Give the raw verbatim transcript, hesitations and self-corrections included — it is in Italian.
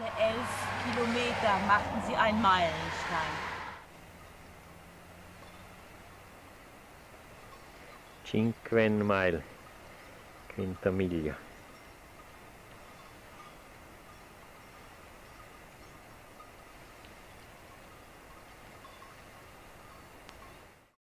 elf Kilometer machten sie einen Meilenstein. Cinque mile, quinta miglia.